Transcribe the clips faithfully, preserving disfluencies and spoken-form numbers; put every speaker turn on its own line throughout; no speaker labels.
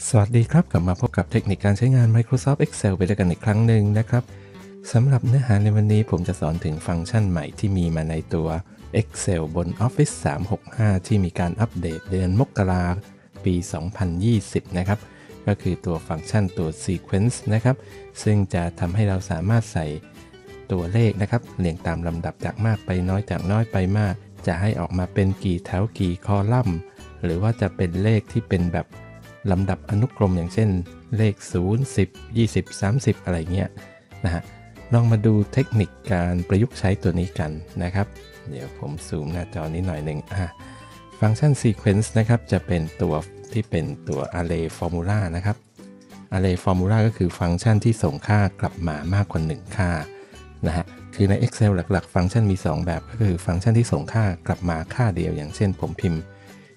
สวัสดีครับกลับมาพบกับเทคนิคการใช้งาน Microsoft Excel ไปด้วยกันอีกครั้งหนึ่งนะครับสำหรับเนื้อหาในวันนี้ผมจะสอนถึงฟังก์ชันใหม่ที่มีมาในตัว Excel บน Office สามหกห้า ที่มีการอัปเดตเดือนมกราคมปี สองพันยี่สิบ นะครับก็คือตัวฟังก์ชันตัว Sequence นะครับซึ่งจะทำให้เราสามารถใส่ตัวเลขนะครับเรียงตามลำดับจากมากไปน้อยจากน้อยไปมากจะให้ออกมาเป็นกี่แถวกี่คอลัมน์หรือว่าจะเป็นเลขที่เป็นแบบลำดับอนุกรมอย่างเช่นเลขศูนย์ สิบ ยี่สิบ สามสิบอะไรเงี้ยนะฮะลองมาดูเทคนิคการประยุกต์ใช้ตัวนี้กันนะครับเดี๋ยวผมซูมหน้าจอนี้หน่อยหนึ่งอ่ะฟังก์ชัน Sequence นะครับจะเป็นตัวที่เป็นตัว Array Formula นะครับ Array Formula ก็คือฟังก์ชันที่ส่งค่ากลับมามากกว่าหนึ่งค่านะฮะคือใน Excel หลักๆฟังก์ชันมีสองแบบก็คือฟังก์ชันที่ส่งค่ากลับมาค่าเดียวอย่างเช่นผมพิมพ์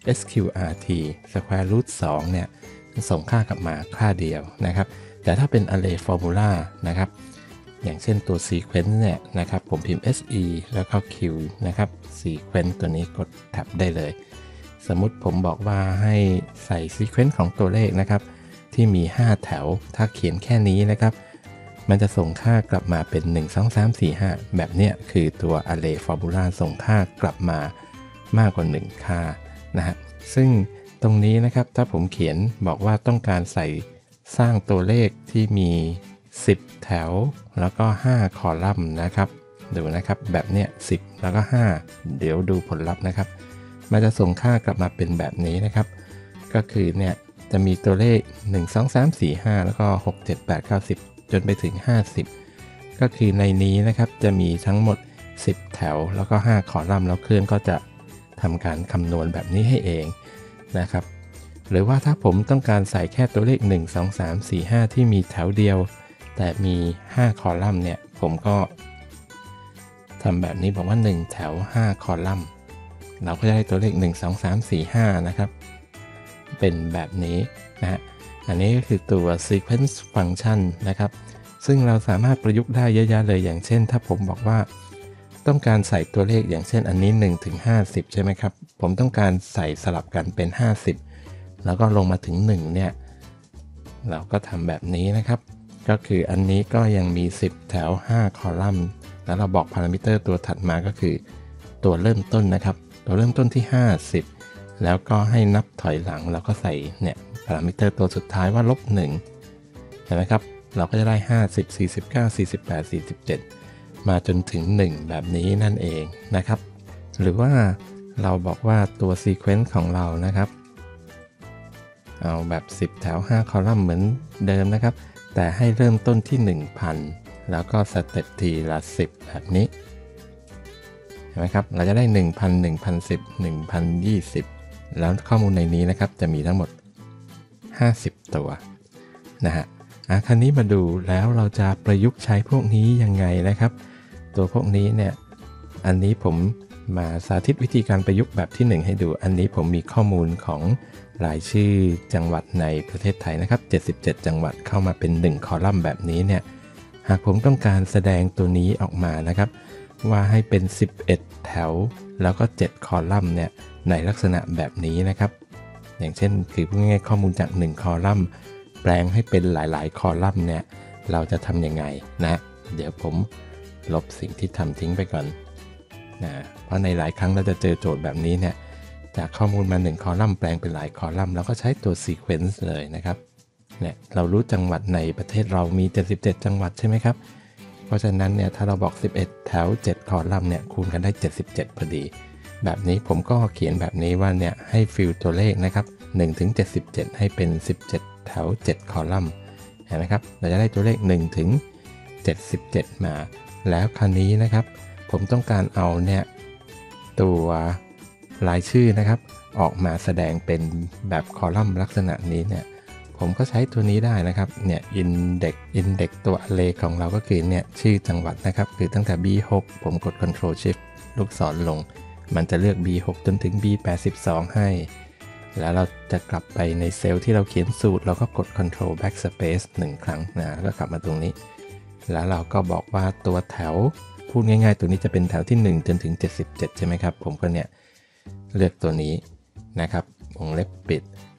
sqrt square root สองเนี่ยส่งค่ากลับมาค่าเดียวนะครับแต่ถ้าเป็น array formula นะครับอย่างเช่นตัว sequence เนี่ยนะครับผมพิมพ์ se แล้วก็ q นะครับ sequence ตัวนี้กดแท็บได้เลยสมมุติผมบอกว่าให้ใส่ sequence ของตัวเลขนะครับที่มีห้าแถวถ้าเขียนแค่นี้นะครับมันจะส่งค่ากลับมาเป็นหนึ่ง สอง สาม สี่ ห้าแบบเนี้ยคือตัว array formula ส่งค่ากลับมามากกว่าหนึ่งค่านะฮะซึ่งตรงนี้นะครับถ้าผมเขียนบอกว่าต้องการใส่สร้างตัวเลขที่มีสิบแถวแล้วก็ห้าคอลัมน์นะครับดูนะครับแบบเนี้ยสิบแล้วก็ห้าเดี๋ยวดูผลลัพธ์นะครับมันจะส่งค่ากลับมาเป็นแบบนี้นะครับก็คือเนี่ยจะมีตัวเลขหนึ่ง สอง สาม สี่ ห้าแล้วก็หก เจ็ด แปด เก้า สิบจนไปถึงห้าสิบก็คือในนี้นะครับจะมีทั้งหมดสิบแถวแล้วก็ห้าคอลัมน์แล้วเครื่องก็จะทำการคำนวณแบบนี้ให้เองนะครับหรือว่าถ้าผมต้องการใส่แค่ตัวเลขหนึ่ง สอง สาม สี่ ห้าที่มีแถวเดียวแต่มีห้าคอลัมน์เนี่ยผมก็ทำแบบนี้บอกว่าหนึ่งแถวห้าคอลัมน์เราก็จะได้ตัวเลขหนึ่ง สอง สาม สี่ ห้านะครับเป็นแบบนี้นะฮะอันนี้ก็คือตัว sequence function นะครับซึ่งเราสามารถประยุกต์ได้เยอะแยะเลยอย่างเช่นถ้าผมบอกว่าต้องการใส่ตัวเลขอย่างเช่นอันนี้หนึ่งถึงห้าสิบใช่ไหมครับผมต้องการใส่สลับกันเป็นห้าสิบแล้วก็ลงมาถึงหนึ่งเนี่ยเราก็ทำแบบนี้นะครับก็คืออันนี้ก็ยังมีสิบแถวห้าคอลัมน์แล้วเราบอกพารามิเตอร์ตัวถัดมาก็คือตัวเริ่มต้นนะครับตัวเริ่มต้นที่ห้าสิบแล้วก็ให้นับถอยหลังแล้วก็ใส่เนี่ยพารามิเตอร์ตัวสุดท้ายว่าลบหนึ่งเห็นไหมครับเราก็จะได้ห้าสิบ สี่สิบเก้า สี่สิบแปด สี่สิบเจ็ดมาจนถึงหนึ่งแบบนี้นั่นเองนะครับหรือว่าเราบอกว่าตัว sequence ของเรานะครับเอาแบบสิบแถวห้าคอลัมน์เหมือนเดิมนะครับแต่ให้เริ่มต้นที่ หนึ่งพัน แล้วก็สเต็ปทีละสิบแบบนี้เห็นไหมครับเราจะได้ หนึ่งพัน หนึ่งพันสิบ หนึ่งพันยี่สิบ แล้วข้อมูลในนี้นะครับจะมีทั้งหมดห้าสิบตัวนะฮะอ่ะคราวนี้มาดูแล้วเราจะประยุกต์ใช้พวกนี้ยังไงนะครับตัวพวกนี้เนี่ยอันนี้ผมมาสาธิตวิธีการประยุกต์แบบที่หนึ่งให้ดูอันนี้ผมมีข้อมูลของรายชื่อจังหวัดในประเทศไทยนะครับเจ็ดสิบเจ็ดจังหวัดเข้ามาเป็นหนึ่งคอลัมน์แบบนี้เนี่ยหากผมต้องการแสดงตัวนี้ออกมานะครับว่าให้เป็นสิบเอ็ดแถวแล้วก็เจ็ดคอลัมน์เนี่ยในลักษณะแบบนี้นะครับอย่างเช่นคือพูดง่ายๆข้อมูลจากหนึ่งคอลัมน์แปลงให้เป็นหลายๆคอลัมน์เนี่ยเราจะทำยังไงนะเดี๋ยวผมลบสิ่งที่ทำทิ้งไปก่อนนะเพราะในหลายครั้งเราจะเจอโจทย์แบบนี้เนี่ยจากข้อมูลมาหนึ่งคอลัมน์แปลงเป็นหลายคอลัมน์แล้วก็ใช้ตัว sequence เลยนะครับเนี่ยเรารู้จังหวัดในประเทศเรามีเจ็ดสิบเจ็ดจังหวัดใช่ไหมครับเพราะฉะนั้นเนี่ยถ้าเราบอกสิบเอ็ดแถวเจ็ดคอลัมน์เนี่ยคูณกันได้เจ็ดสิบเจ็ดพอดีแบบนี้ผมก็เขียนแบบนี้ว่าเนี่ยให้ฟิลตัวเลขนะครับหนึ่งถึงเจ็ดสิบเจ็ดให้เป็นสิบเจ็ดแถวเจ็ดคอลัมน์เห็นไหมครับเราจะได้ตัวเลขหนึ่งถึงเจ็ดสิบเจ็ดมาแล้วคราวนี้นะครับผมต้องการเอาเนี่ยตัวรายชื่อนะครับออกมาแสดงเป็นแบบคอลัมน์ลักษณะนี้เนี่ยผมก็ใช้ตัวนี้ได้นะครับเนี่ย index index ตัว array ของเราก็คือเนี่ยชื่อจังหวัดนะครับคือตั้งแต่ บี หก ผมกด control shift ลูกศรลงมันจะเลือก บี หก จนถึง บี แปดสิบสอง ให้แล้วเราจะกลับไปในเซลล์ที่เราเขียนสูตรเราก็กด control backspace หนึ่งครั้งนะแล้วก็กลับมาตรงนี้แล้วเราก็บอกว่าตัวแถวพูดง่ายๆตัวนี้จะเป็นแถวที่หนึ่งจนถึงเจ็ดสิบเจ็ดใช่ไหมครับผมก็เนี่ยเลือกตัวนี้นะครับวงเล็บปิด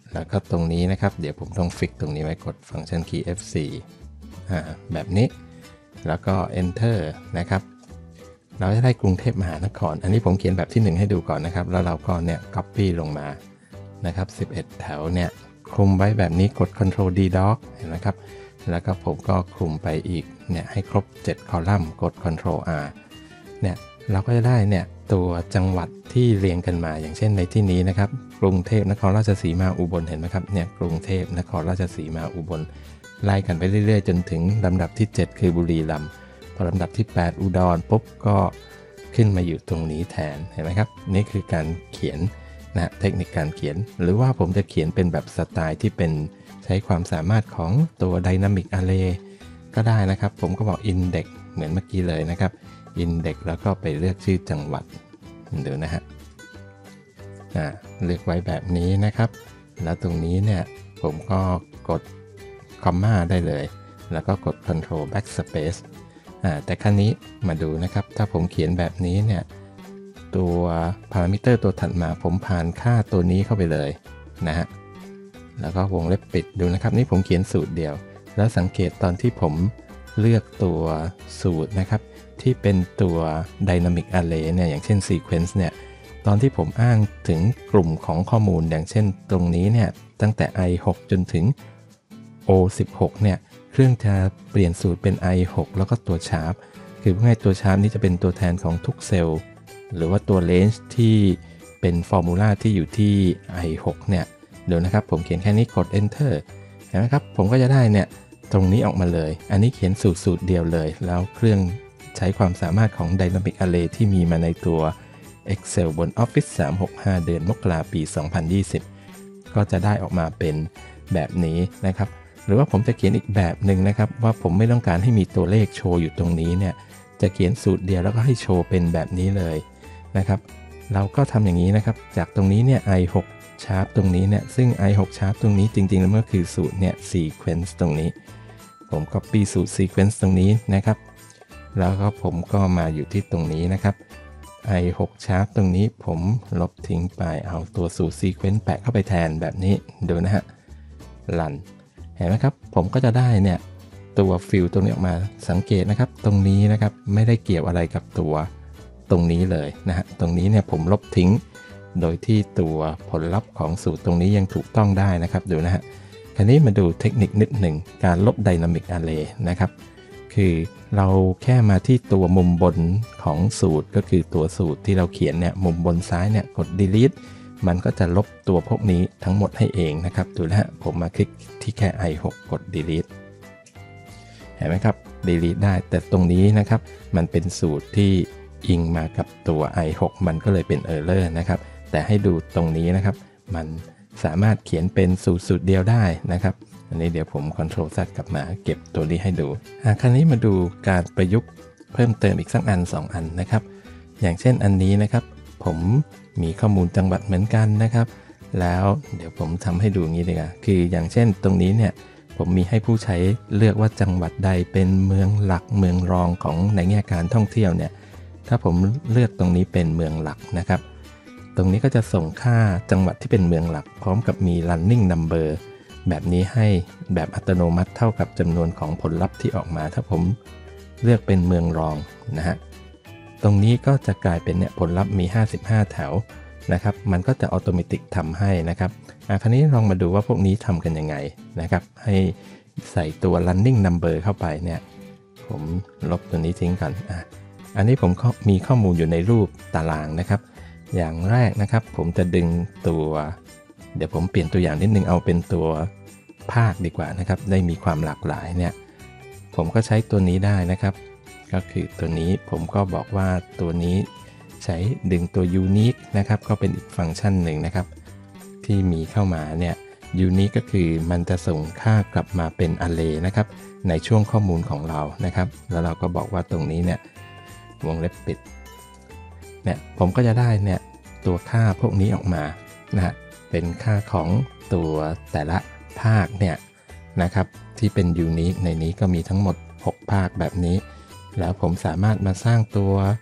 แล้วก็ตรงนี้นะครับเดี๋ยวผมต้องฟิกตรงนี้ไว้กดฟังก์ชันคีย์ เอฟ โฟร์ อ่าแบบนี้แล้วก็ enter นะครับเราจะได้กรุงเทพมหานครอันนี้ผมเขียนแบบที่หนึ่งให้ดูก่อนนะครับแล้วเราก็เนี่ย copy ลงมานะครับสิบเอ็ดแถวเนี่ยคลุมไว้แบบนี้กด control D doc เห็นไหมครับแล้วก็ผมก็คลุมไปอีกเนี่ยให้ครบเจ็ดคอลัมน์กด control R เนี่ยเราก็จะได้เนี่ยตัวจังหวัดที่เรียงกันมาอย่างเช่นในที่นี้นะครับกรุงเทพนครราชสีมาอุบลเห็นไหมครับเนี่ยกรุงเทพนครราชสีมาอุบลไล่กันไปเรื่อยๆจนถึงลำดับที่เจ็ดคือบุรีรัมย์พอลำดับที่แปดอุดรปุ๊บก็ขึ้นมาอยู่ตรงนี้แทนเห็นไหมครับนี่คือการเขียนนะเทคนิคการเขียนหรือว่าผมจะเขียนเป็นแบบสไตล์ที่เป็นใช้ความสามารถของตัว Dynamic Array ก็ได้นะครับผมก็บอก Index เหมือนเมื่อกี้เลยนะครับ Index แล้วก็ไปเลือกชื่อจังหวัดดูนะฮะอ่าเลือกไว้แบบนี้นะครับแล้วตรงนี้เนี่ยผมก็กดคอมมาได้เลยแล้วก็กด Control Backspace อ่าแต่ครั้นี้มาดูนะครับถ้าผมเขียนแบบนี้เนี่ยตัวพารามิเตอร์ตัวถัดมาผมผ่านค่าตัวนี้เข้าไปเลยนะฮะแล้วก็วงเล็บปิดดูนะครับนี่ผมเขียนสูตรเดียวแล้วสังเกตตอนที่ผมเลือกตัวสูตรนะครับที่เป็นตัว Dynamic Array เนี่ยอย่างเช่น Sequence เนี่ยตอนที่ผมอ้างถึงกลุ่มของข้อมูลอย่างเช่นตรงนี้เนี่ยตั้งแต่ ไอ หก จนถึง โอ สิบหก เนี่ยเครื่องจะเปลี่ยนสูตรเป็น ไอ หก แล้วก็ตัว Sharp คือเพื่อให้ตัว Sharp นี้จะเป็นตัวแทนของทุกเซลล์หรือว่าตัว Range ที่เป็นฟอร์มูลาที่อยู่ที่ ไอ หก เนี่ยเดี๋ยวนะครับผมเขียนแค่นี้กด Enter เห็นไหมครับผมก็จะได้เนี่ยตรงนี้ออกมาเลยอันนี้เขียนสูตรสูตรเดียวเลยแล้วเครื่องใช้ความสามารถของ Dynamic Array ที่มีมาในตัว Excel บน Office สามหกห้าเดือนมกราคมปีสองพันยี่สิบก็จะได้ออกมาเป็นแบบนี้นะครับหรือว่าผมจะเขียนอีกแบบหนึ่งนะครับว่าผมไม่ต้องการให้มีตัวเลขโชว์อยู่ตรงนี้เนี่ยจะเขียนสูตรเดียวแล้วก็ให้โชว์เป็นแบบนี้เลยนะครับเราก็ทำอย่างนี้นะครับจากตรงนี้เนี่ย ไอ หก Sharp ตรงนี้เนี่ยซึ่ง ไอ หก Sharp ตรงนี้จริงๆแล้วมันคือสูตรเนี่ย Sequence ตรงนี้ผม copy สูตร Sequence ตรงนี้นะครับแล้วก็ผมก็มาอยู่ที่ตรงนี้นะครับ ไอ หก Sharp ตรงนี้ผมลบทิ้งไปเอาตัวสูตร Sequence แปะเข้าไปแทนแบบนี้ดูนะฮะรันเห็นไหมครับผมก็จะได้เนี่ยตัวฟิลตรงนี้ออกมาสังเกตนะครับตรงนี้นะครับไม่ได้เกี่ยวอะไรกับตัวตรงนี้เลยนะฮะตรงนี้เนี่ยผมลบทิ้งโดยที่ตัวผลลัพธ์ของสูตรตรงนี้ยังถูกต้องได้นะครับดูนะฮะคราวนี้มาดูเทคนิคนิดหนึ่งการลบ Dynamic Array นะครับคือเราแค่มาที่ตัวมุมบนของสูตรก็คือตัวสูตรที่เราเขียนเนี่ยมุมบนซ้ายเนี่ยกด delete มันก็จะลบตัวพวกนี้ทั้งหมดให้เองนะครับดูนะฮะผมมาคลิกที่แค่ ไอ หก กด delete เห็นไหมครับ delete ได้แต่ตรงนี้นะครับมันเป็นสูตรที่อิงมากับตัว ไอ หก มันก็เลยเป็น error นะครับแต่ให้ดูตรงนี้นะครับมันสามารถเขียนเป็นสูตรสูตรเดียวได้นะครับอันนี้เดี๋ยวผม Ctrl Z กลับมาเก็บตัวนี้ให้ดูคราวนี้มาดูการประยุกต์เพิ่มเติมอีกสักอันสองอันนะครับอย่างเช่นอันนี้นะครับผมมีข้อมูลจังหวัดเหมือนกันนะครับแล้วเดี๋ยวผมทำให้ดูอย่างนี้ดีกว่าคืออย่างเช่นตรงนี้เนี่ยผมมีให้ผู้ใช้เลือกว่าจังหวัดใดเป็นเมืองหลักเมืองรองของในแง่การท่องเที่ยวเนี่ยถ้าผมเลือกตรงนี้เป็นเมืองหลักนะครับตรงนี้ก็จะส่งค่าจังหวัดที่เป็นเมืองหลักพร้อมกับมี running number แบบนี้ให้แบบอัตโนมัติเท่ากับจำนวนของผลลัพธ์ที่ออกมาถ้าผมเลือกเป็นเมืองรองนะฮะตรงนี้ก็จะกลายเป็นเนี่ยผลลัพธ์มีห้าสิบห้าแถวนะครับมันก็จะอัตโนมัติทำให้นะครับคราวนี้ลองมาดูว่าพวกนี้ทำกันยังไงนะครับให้ใส่ตัว running number เข้าไปเนี่ยผมลบตัวนี้ทิ้งก่อนอ่ะอันนี้ผมมีข้อมูลอยู่ในรูปตารางนะครับอย่างแรกนะครับผมจะดึงตัวเดี๋ยวผมเปลี่ยนตัวอย่างนิดนึงเอาเป็นตัวภาคดีกว่านะครับได้มีความหลากหลายเนี่ยผมก็ใช้ตัวนี้ได้นะครับก็คือตัวนี้ผมก็บอกว่าตัวนี้ใช้ดึงตัว unique นะครับก็เป็นอีกฟังก์ชันหนึ่งนะครับที่มีเข้ามาเนี่ย unique ก็คือมันจะส่งค่ากลับมาเป็น array นะครับในช่วงข้อมูลของเรานะครับแล้วเราก็บอกว่าตรงนี้เนี่ยวงเล็บปิดเนี่ยผมก็จะได้เนี่ยตัวค่าพวกนี้ออกมานะฮะเป็นค่าของตัวแต่ละภาคเนี่ยนะครับที่เป็น unique ในนี้ก็มีทั้งหมดหกภาคแบบนี้แล้วผมสามารถมาสร้างตัว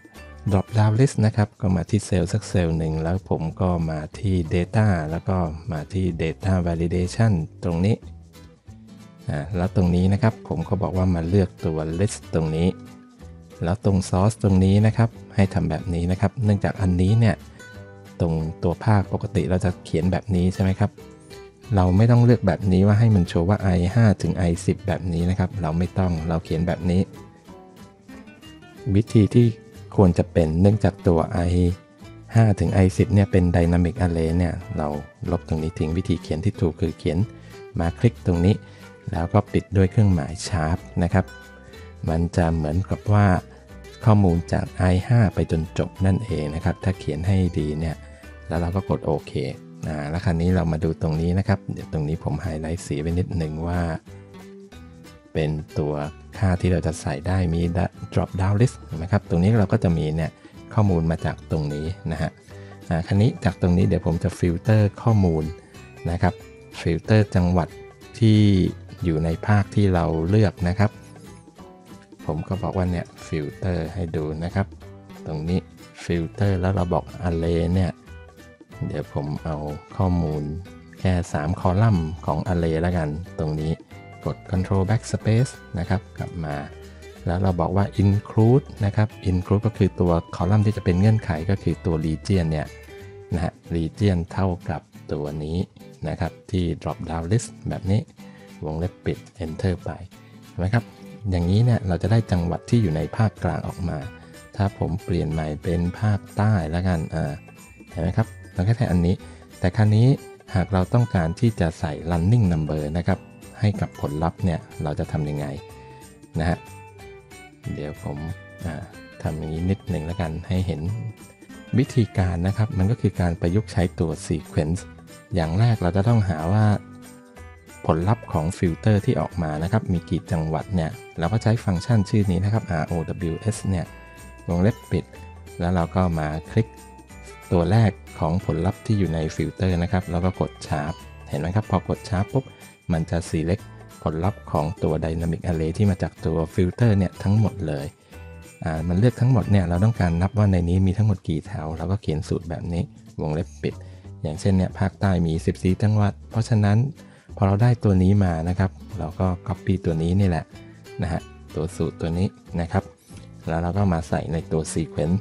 drop down list นะครับก็มาที่เซลล์สักเซลล์หนึ่งแล้วผมก็มาที่ data แล้วก็มาที่ data validation ตรงนี้อ่าแล้วตรงนี้นะครับผมก็บอกว่ามาเลือกตัว list ตรงนี้แล้วตรง source ตรงนี้นะครับให้ทำแบบนี้นะครับเนื่องจากอันนี้เนี่ยตรงตัวภาคปกติเราจะเขียนแบบนี้ใช่ไหมครับเราไม่ต้องเลือกแบบนี้ว่าให้มันโชว์ว่า ไอ ห้า ถึง ไอ สิบ แบบนี้นะครับเราไม่ต้องเราเขียนแบบนี้วิธีที่ควรจะเป็นเนื่องจากตัว ไอ ห้า ถึง ไอ สิบ เนี่ยเป็น Dynamic Array เนี่ยเราลบตรงนี้ทิ้งวิธีเขียนที่ถูกคือเขียนมาคลิกตรงนี้แล้วก็ปิดด้วยเครื่องหมาย Sharp นะครับมันจะเหมือนกับว่าข้อมูลจาก ไอ ห้า ไปจนจบนั่นเองนะครับถ้าเขียนให้ดีเนี่ยแล้วเราก็กดโอเคอ่าแล้วคราวนี้เรามาดูตรงนี้นะครับเดี๋ยวตรงนี้ผมไฮไลท์สีไปนิดหนึ่งว่าเป็นตัวค่าที่เราจะใส่ได้มี drop down list นะครับตรงนี้เราก็จะมีเนี่ยข้อมูลมาจากตรงนี้นะฮะอ่าคราวนี้จากตรงนี้เดี๋ยวผมจะฟิลเตอร์ข้อมูลนะครับฟิลเตอร์จังหวัดที่อยู่ในภาคที่เราเลือกนะครับผมก็บอกว่าเนี่ยฟิลเตอร์ให้ดูนะครับตรงนี้ฟิลเตอร์แล้วเราบอก array เนี่ยเดี๋ยวผมเอาข้อมูลแค่สามคอลัมน์ของ array แล้วกันตรงนี้กด control backspace นะครับกลับมาแล้วเราบอกว่า include นะครับ include ก็คือตัวคอลัมน์ที่จะเป็นเงื่อนไขก็คือตัว region เนี่ยนะฮะ region เท่ากับตัวนี้นะครับที่ drop down list แบบนี้วงเล็บปิด enter ไปเห็นไหมครับอย่างนี้เนี่ยเราจะได้จังหวัดที่อยู่ในภาคกลางออกมาถ้าผมเปลี่ยนใหม่เป็นภาคใต้แล้วกันอ่าเห็นไหมครับเราแค่ใช้อันนี้แต่คราวนี้หากเราต้องการที่จะใส่ running number นะครับให้กับผลลัพธ์เนี่ยเราจะทำยังไงนะฮะเดี๋ยวผมทำอย่างนี้นิดหนึ่งแล้วกันให้เห็นวิธีการนะครับมันก็คือการประยุกต์ใช้ตัว sequence อย่างแรกเราจะต้องหาว่าผลลัพธ์ของฟิลเตอร์ที่ออกมานะครับมีกี่จังหวัดเนี่ยเราก็ใช้ฟังก์ชันชื่อนี้นะครับ rows เนี่ยวงเล็บปิดแล้วเราก็มาคลิกตัวแรกของผลลัพธ์ที่อยู่ในฟิลเตอร์นะครับแล้วก็กด Sharp เห็นไหมครับพอกด Sharp ปุ๊บมันจะ select ผลลัพธ์ของตัว Dynamic Array ที่มาจากตัวฟิลเตอร์เนี่ยทั้งหมดเลยอ่ามันเลือกทั้งหมดเนี่ยเราต้องการนับว่าในนี้มีทั้งหมดกี่แถวเราก็เขียนสูตรแบบนี้วงเล็บปิดอย่างเช่นเนี่ยภาคใต้มีสิบสี่จังหวัดเพราะฉะนั้นพอเราได้ตัวนี้มานะครับเราก็ copy ตัวนี้นี่แหละนะฮะตัวสูตรตัวนี้นะครับแล้วเราก็มาใส่ในตัว sequence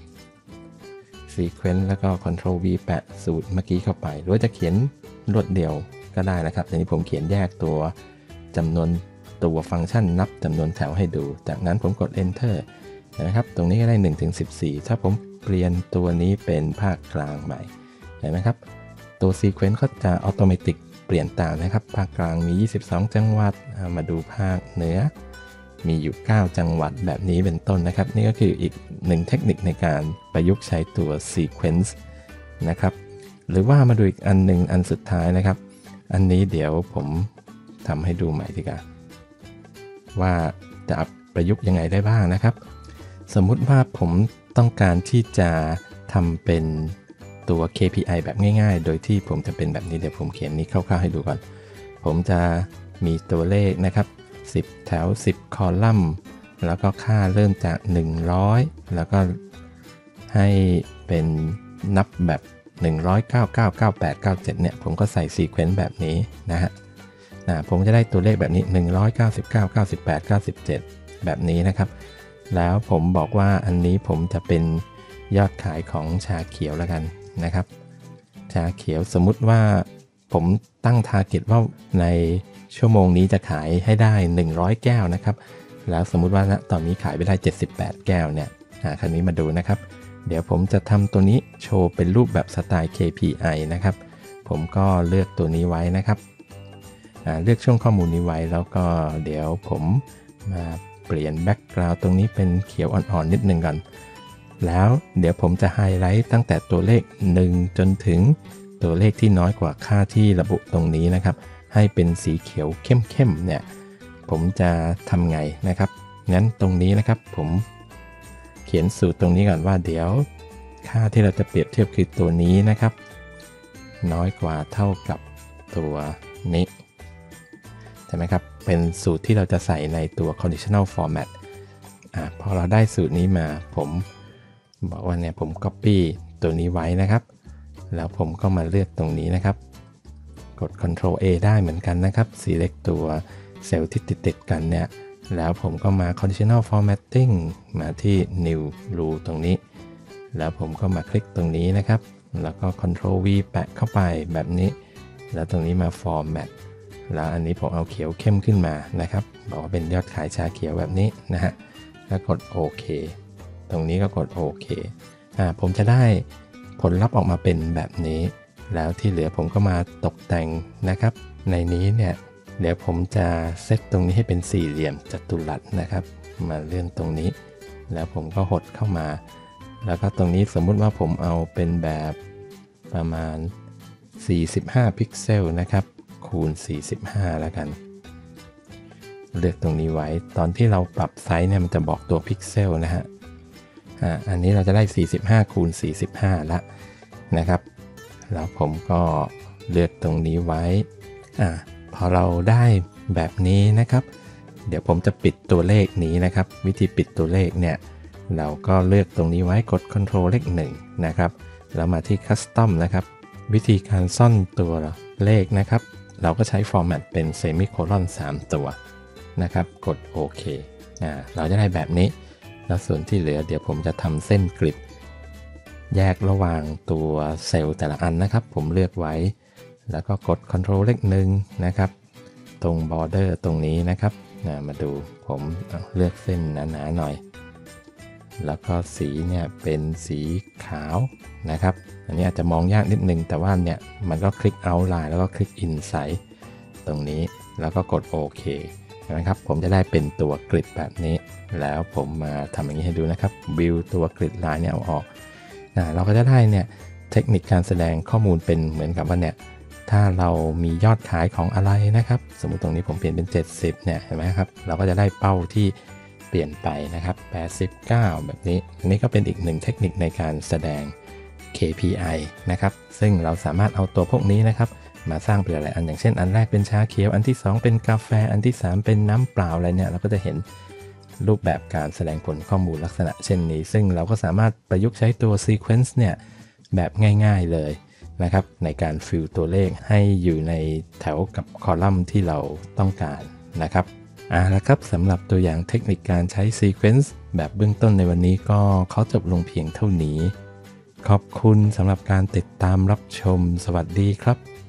sequence แล้วก็ control V แปะสูตรเมื่อกี้เข้าไปหรือว่าจะเขียนรวดเดียวก็ได้นะครับแต่นี้ผมเขียนแยกตัวจำนวนตัวฟังก์ชันนับจำนวนแถวให้ดูจากนั้นผมกด enter นะครับตรงนี้ก็ได้หนึ่งถึงสิบสี่ถ้าผมเปลี่ยนตัวนี้เป็นภาคกลางใหม่เห็นไหมครับตัว sequence ก็จะ automatic เปลี่ยนตามนะครับภาคกลางมียี่สิบสองจังหวัดมาดูภาคเหนือมีอยู่เก้าจังหวัดแบบนี้เป็นต้นนะครับนี่ก็คืออีกหนึ่งเทคนิคในการประยุกต์ใช้ตัว sequence นะครับหรือว่ามาดูอีกอันหนึ่งอันสุดท้ายนะครับอันนี้เดี๋ยวผมทำให้ดูใหม่ดีกว่าว่าจะประยุกต์ยังไงได้บ้างนะครับสมมุติว่าผมต้องการที่จะทำเป็นตัว เค พี ไอ แบบง่ายๆโดยที่ผมจะเป็นแบบนี้เดี๋ยวผมเขียนนี้คร่าวๆให้ดูก่อนผมจะมีตัวเลขนะครับสิบแถวสิบคอลัมน์แล้วก็ค่าเริ่มจากหนึ่งร้อยแล้วก็ให้เป็นนับแบบหนึ่งร้อยเก้าสิบเก้า เก้าสิบแปด เก้าสิบเจ็ดเนี่ยผมก็ใส่ซีเควนซ์แบบนี้นะฮะนะผมจะได้ตัวเลขแบบนี้หนึ่งร้อยเก้าสิบเก้า เก้าสิบแปด เก้าสิบเจ็ดแบบนี้นะครับแล้วผมบอกว่าอันนี้ผมจะเป็นยอดขายของชาเขียวแล้วกันนะครับชาเขียวสมมุติว่าผมตั้งทาร์เก็ตว่าในชั่วโมงนี้จะขายให้ได้หนึ่งร้อยแก้วนะครับแล้วสมมุติว่าณตอนนี้ขายไปได้เจ็ดสิบแปดแก้วเนี่ยคราวนี้มาดูนะครับเดี๋ยวผมจะทำตัวนี้โชว์เป็นรูปแบบสไตล์ เค พี ไอ นะครับผมก็เลือกตัวนี้ไว้นะครับเลือกช่วงข้อมูลนี้ไว้แล้วก็เดี๋ยวผมมาเปลี่ยนแบ็กกราวด์ตรงนี้เป็นเขียวอ่อนๆนิดนึงก่อนแล้วเดี๋ยวผมจะไฮไลท์ตั้งแต่ตัวเลขหนึ่งจนถึงตัวเลขที่น้อยกว่าค่าที่ระบุตรงนี้นะครับให้เป็นสีเขียวเข้มๆเนี่ยผมจะทำไงนะครับงั้นตรงนี้นะครับผมเขียนสูตรตรงนี้ก่อนว่าเดี๋ยวค่าที่เราจะเปรียบเทียบคือตัวนี้นะครับน้อยกว่าเท่ากับตัวนี้ใช่ไหมครับเป็นสูตรที่เราจะใส่ในตัว conditional format อ่าพอเราได้สูตรนี้มาผมบอกว่าเนี่ยผม Copy ตัวนี้ไว้นะครับแล้วผมก็มาเลือกตรงนี้นะครับกด Ctrl A ได้เหมือนกันนะครับ Select ตัวเซลล์ที่ติดๆกันเนี่ยแล้วผมก็มา Conditional Formatting มาที่ New Rule ตรงนี้แล้วผมก็มาคลิกตรงนี้นะครับแล้วก็ Ctrl V แปะเข้าไปแบบนี้แล้วตรงนี้มา Format แล้วอันนี้ผมเอาเขียวเข้มขึ้นมานะครับบอกว่าเป็นยอดขายชาเขียวแบบนี้นะฮะแล้วกดโอเคตรงนี้ก็กดโอเคอ่าผมจะได้ผลลัพธ์ออกมาเป็นแบบนี้แล้วที่เหลือผมก็มาตกแต่งนะครับในนี้เนี่ยเดี๋ยวผมจะเซตตรงนี้ให้เป็นสี่เหลี่ยมจัตุรัสนะครับมาเลื่อนตรงนี้แล้วผมก็หดเข้ามาแล้วก็ตรงนี้สมมุติว่าผมเอาเป็นแบบประมาณสี่สิบห้าพิกเซลนะครับคูณสี่สิบห้าแล้วกันเลือกตรงนี้ไว้ตอนที่เราปรับไซส์เนี่ยมันจะบอกตัวพิกเซลนะฮะอ่าอันนี้เราจะได้สี่สิบห้าคูณสี่สิบห้าละนะครับแล้วผมก็เลือกตรงนี้ไว้อ่าพอเราได้แบบนี้นะครับเดี๋ยวผมจะปิดตัวเลขนี้นะครับวิธีปิดตัวเลขเนี่ยเราก็เลือกตรงนี้ไว้กด Ctrl เลขหนึ่งนะครับแล้วมาที่ Custom นะครับวิธีการซ่อนตัวเลขนะครับเราก็ใช้ Format เป็นเซมิโคลอนสามตัวนะครับกดโอเคอ่าเราจะได้แบบนี้แล้วส่วนที่เหลือเดี๋ยวผมจะทำเส้นกริดแยกระหว่างตัวเซลล์แต่ละอันนะครับผมเลือกไว้แล้วก็กด Ctrl เลขหนึ่งนะครับตรง border ตรงนี้นะครับนะมาดูผมเลือกเส้นหนาๆหน่อยแล้วก็สีเนี่ยเป็นสีขาวนะครับอันนี้อาจจะมองยากนิดนึงแต่ว่าเนี่ยมันก็คลิก outline แล้วก็คลิก inside ตรงนี้แล้วก็กดโอเคนะครับผมจะได้เป็นตัวกริดแบบนี้แล้วผมมาทำอย่างนี้ให้ดูนะครับวิวตัวกริดลายเนี่ยเอาออกนะเราก็จะได้เนี่ยเทคนิคการแสดงข้อมูลเป็นเหมือนกับว่าเนี่ยถ้าเรามียอดขายของอะไรนะครับสมมุติตรงนี้ผมเปลี่ยนเป็นเจ็ดสิบเนี่ยเห็นไหมครับเราก็จะได้เป้าที่เปลี่ยนไปนะครับแปดสิบเก้าแบบนี้อันนี้ก็เป็นอีกหนึ่งเทคนิคในการแสดง เค พี ไอ นะครับซึ่งเราสามารถเอาตัวพวกนี้นะครับมาสร้างเป็นหลายอันอย่างเช่นอันแรกเป็นชาเขียวอันที่สองเป็นกาแฟอันที่สามเป็นน้ำเปล่าอะไรเนี่ยเราก็จะเห็นรูปแบบการแสดงผลข้อมูลลักษณะเช่นนี้ซึ่งเราก็สามารถประยุกต์ใช้ตัว Sequence เนี่ยแบบง่ายๆเลยนะครับในการฟิลตัวเลขให้อยู่ในแถวกับคอลัมน์ที่เราต้องการนะครับอ่าแล้วครับสำหรับตัวอย่างเทคนิคการใช้ Sequence แบบเบื้องต้นในวันนี้ก็เขาจบลงเพียงเท่านี้ขอบคุณสำหรับการติดตามรับชมสวัสดีครับ